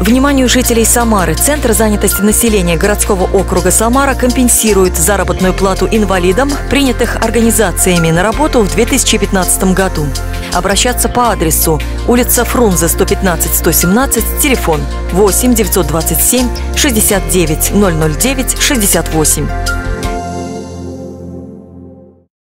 Вниманию жителей Самары Центр занятости населения городского округа Самара компенсирует заработную плату инвалидам, принятых организациями на работу в 2015 году. Обращаться по адресу: улица Фрунзе, 115-117, телефон 8 927 69 009 68.